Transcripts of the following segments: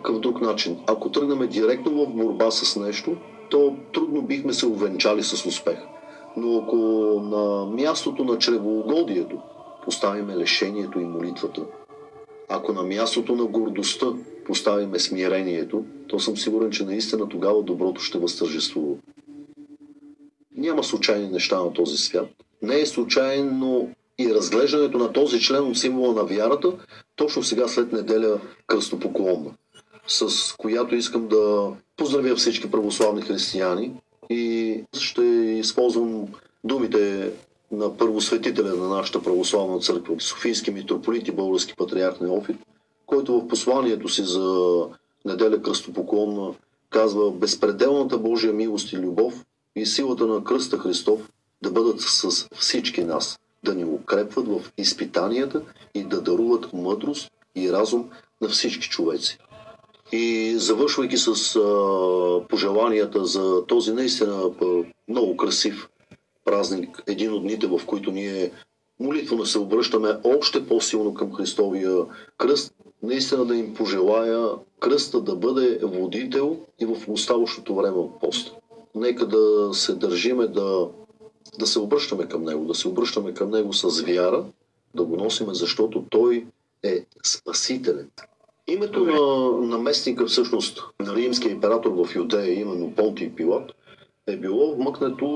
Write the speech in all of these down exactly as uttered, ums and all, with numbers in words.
някакъв друг начин. Ако тръгнем директно в борба с нещо, то трудно бихме се увенчали с успех. Но ако на мястото на чревоугодието поставиме лишението и молитвата, ако на мястото на гордостта поставиме смирението, то съм сигурен, че наистина тогава доброто ще възтържествува. Няма случайни неща на този свят. Не е случайно и разглеждането на този член от символа на вярата, точно сега след неделя кръстопоклонна, с която искам да поздравя всички православни християни и ще използвам думите на първосветителя на нашата православна църква, Софийски митрополит и български патриарх Неофит, който в посланието си за неделя кръстопоклонна казва: безпределната Божия милост и любов и силата на кръста Христов да бъдат с всички нас, да ни укрепват в изпитанията и да даруват мъдрост и разум на всички човеци. И завършвайки с а, пожеланията за този наистина много красив празник, един от дните, в които ние молитвено се обръщаме още по-силно към Христовия кръст, наистина да им пожелая кръста да бъде водител и в оставащото време от поста. Нека да се държиме, да, да се обръщаме към Него, да се обръщаме към Него с вяра, да го носиме, защото Той е Спасителен. Името на наместника, всъщност, на римския император в Юдея, именно Понтий Пилат, е било вмъкнато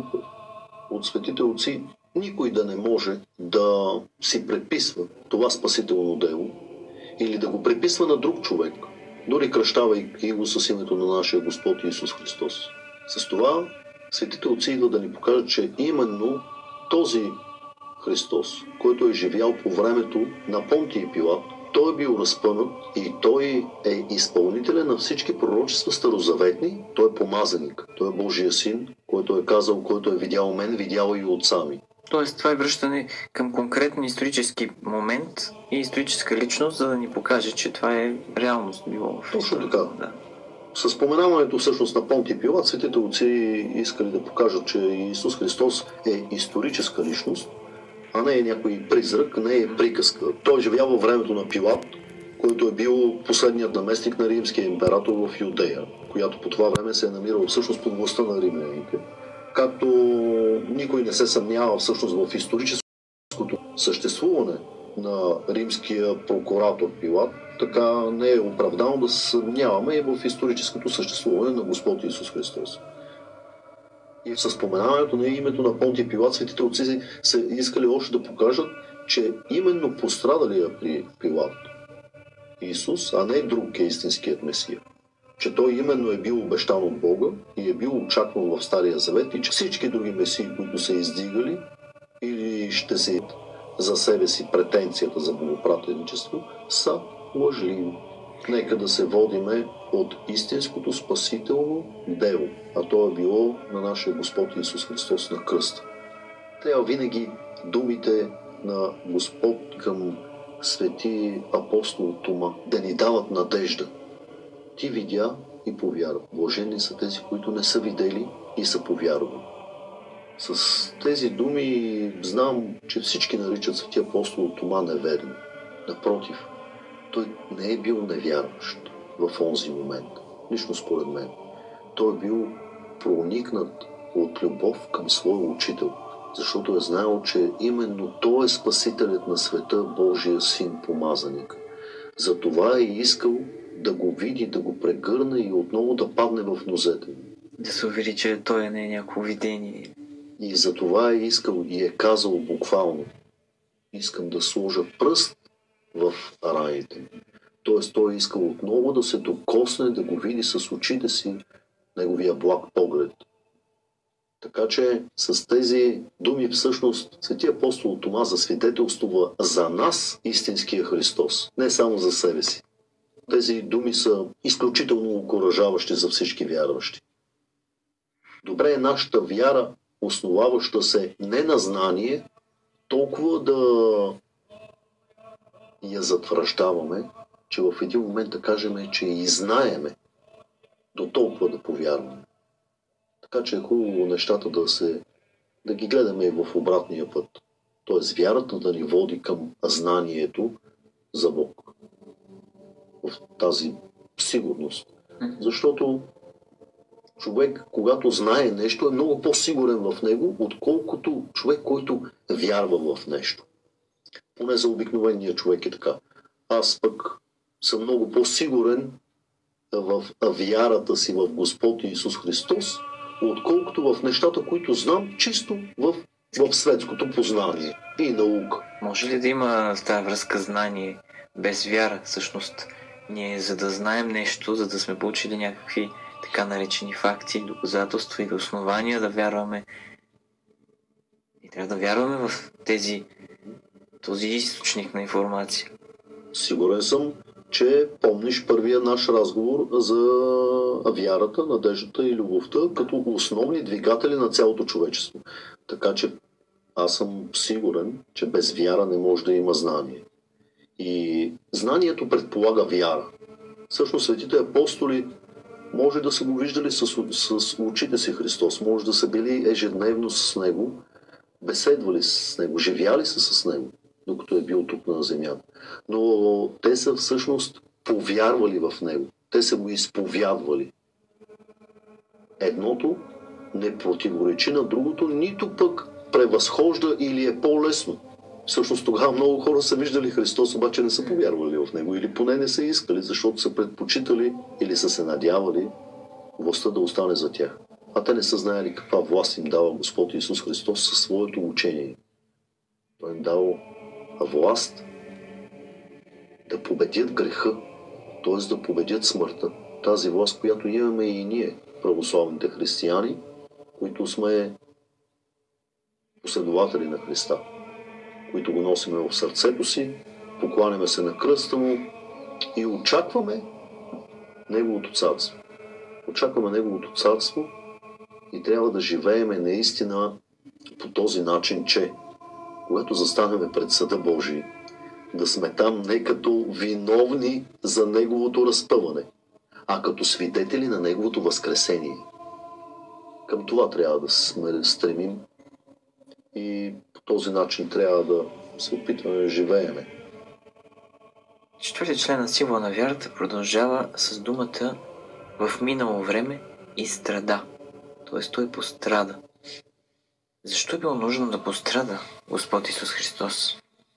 от светите отци. Никой да не може да си преписва това спасително дело или да го преписва на друг човек, дори кръщавайки го с името на нашия Господ Исус Христос. С това светите отци идват да ни покажат, че именно този Христос, който е живял по времето на Понтий Пилат, той е бил разпънат и той е изпълнителен на всички пророчества старозаветни. Той е помазаник. Той е Божия син, който е казал: който е видял мен, видял и отца ми. Тоест това е връщане към конкретен исторически момент и историческа личност, за да ни покаже, че това е реалност било в Точно историята. така. Да. С споменаването всъщност на Понтий Пилат, светите отци искали да покажат, че Исус Христос е историческа личност, а не е някой призрак, не е приказка. Той живял във времето на Пилат, който е бил последният наместник на римския император в Юдея, която по това време се е намирала всъщност под властта на римляните. Както никой не се съмнява всъщност в историческото съществуване на римския прокуратор Пилат, така не е оправдано да се съмняваме и в историческото съществуване на Господ Исус Христос. И с споменаването на името на Понтий Пилат, светите отци са искали още да покажат, че именно пострадалия при Пилат Исус, а не друг е истинският Месия. Че той именно е бил обещан от Бога и е бил очакван в Стария Завет и че всички други месии, които са издигали или ще се за себе си претенцията за богопратеничество, са лъжливи. Нека да се водиме от истинското спасително дело, а то е било на нашия Господ Исус Христос на кръста. Трябва винаги думите на Господ към свети апостол Тома да ни дават надежда. Ти видя и повярва. Блажени са тези, които не са видели и са повярвали. С тези думи знам, че всички наричат свети апостол Тома неверен. Напротив, той не е бил невярващ в онзи момент, лично според мен. Той е бил проникнат от любов към своя учител, защото е знаел, че именно той е спасителят на света, Божия син помазаник. Затова е искал да го види, да го прегърне и отново да падне в нозете. Да се увери, че той не е някакво видение. И затова е искал и е казал буквално: искам да сложа пръст в раните. Тоест той е искал отново да се докосне, да го види с очите си, неговия благ поглед. Така че с тези думи всъщност свети апостол Тома засвидетелствува за нас истинския Христос, не само за себе си. Тези думи са изключително окуражаващи за всички вярващи. Добре е нашата вяра, основаваща се не на знание, толкова да я затвърждаваме, че в един момент да кажем, че и знаеме, до толкова да повярваме. Така че е хубаво нещата да, се, да ги гледаме и в обратния път. Тоест вярата да ни води към знанието за Бог. В тази сигурност. Защото човек, когато знае нещо, е много по-сигурен в него, отколкото човек, който вярва в нещо. Поне за обикновения човек е така. Аз пък съм много по-сигурен в вярата си в Господ Исус Христос, отколкото в нещата, които знам чисто в, в светското познание и наука. Може ли да има в тази връзка знание без вяра? Всъщност, ние за да знаем нещо, за да сме получили някакви така наречени факти, доказателства или основания да вярваме, и трябва да вярваме в тези, този източник на информация. Сигурен съм, че помниш първия наш разговор за вярата, надеждата и любовта като основни двигатели на цялото човечество. Така че аз съм сигурен, че без вяра не може да има знание. И знанието предполага вяра. Всъщност светите апостоли може да са го виждали с, с очите си Христос, може да са били ежедневно с Него, беседвали с Него, живяли са с Него, докато е бил тук на земята. Но те са всъщност повярвали в Него. Те са го изповядвали. Едното не противоречи на другото, нито пък превъзхожда или е по-лесно. Всъщност тогава много хора са виждали Христос, обаче не са повярвали в Него, или поне не са искали, защото са предпочитали или са се надявали властта да остане за тях. А те не са знаели каква власт им дава Господ Исус Христос със своето учение. Той им дал власт да победят греха, т.е. да победят смъртта. Тази власт, която имаме и ние, православните християни, които сме последователи на Христа, които го носиме в сърцето си, покланяме се на кръста му и очакваме Неговото царство. Очакваме Неговото царство и трябва да живееме наистина по този начин, че когато застанеме пред съда Божий, да сме там не като виновни за Неговото разпъване, а като свидетели на Неговото възкресение. Към това трябва да сме стремим и по този начин трябва да се опитваме да живееме. Четвърти член на символа на вярата продължава с думата в минало време и страда. Т.е. той пострада. Защо е било нужно да пострада Господ Исус Христос?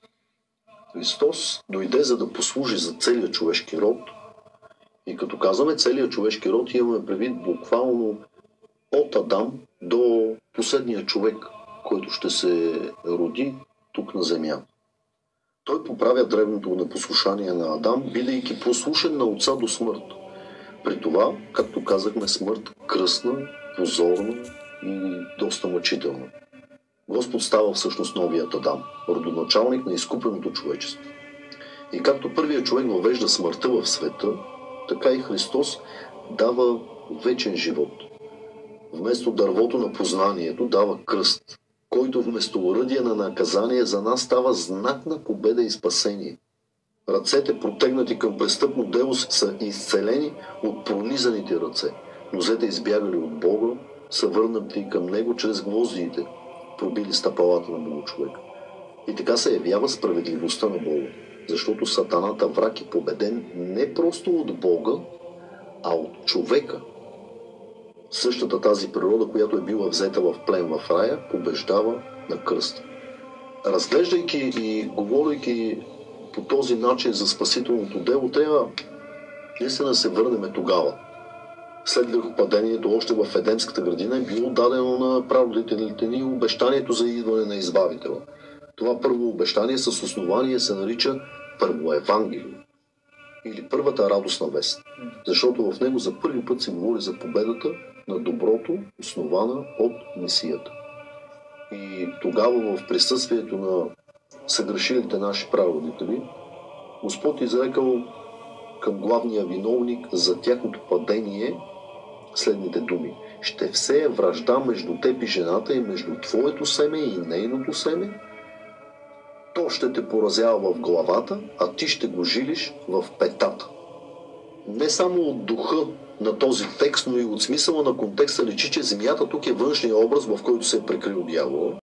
Христос дойде за да послужи за целия човешки род. И като казваме целия човешки род, имаме предвид буквално от Адам до последния човек, който ще се роди тук на земята. Той поправя древното непослушание на Адам, бидейки послушен на отца до смърт. При това, както казахме, смърт кръсна, позорна и доста мъчителна. Господ става всъщност новият Адам, родоначалник на изкупеното човечество. И както първият човек въвежда смъртта в света, така и Христос дава вечен живот. Вместо дървото на познанието дава кръст, който вместо оръдие на наказание за нас става знак на победа и спасение. Ръцете, протегнати към престъпно дело, са изцелени от пронизаните ръце. Нозете, избягали от Бога, са върнати към Него чрез гвоздиите, пробили стъпалата на Богочовека. И така се явява справедливостта на Бога, защото сатаната враг е победен не просто от Бога, а от човека. Същата тази природа, която е била взета в плен в рая, побеждава на кръста. Разглеждайки и говорейки по този начин за спасителното дело, трябва наистина да се върнем тогава. След грехопадението, още в Едемската градина е било дадено на праводителите ни обещанието за идване на Избавителя. Това първо обещание с основание се нарича Първо Евангелие или Първата радостна вест, защото в него за първи път се говори за победата на доброто, основана от Месията. И тогава в присъствието на съгрешилите наши праводители, Господ изрекал към главния виновник за тяхното падение следните думи: ще всее вражда между теб и жената и между твоето семе и нейното семе. То ще те поразява в главата, а ти ще го жилиш в петата. Не само от духа на този текст, но и от смисъла на контекста личи, че земята тук е външния образ, в който се е прикрил дявола.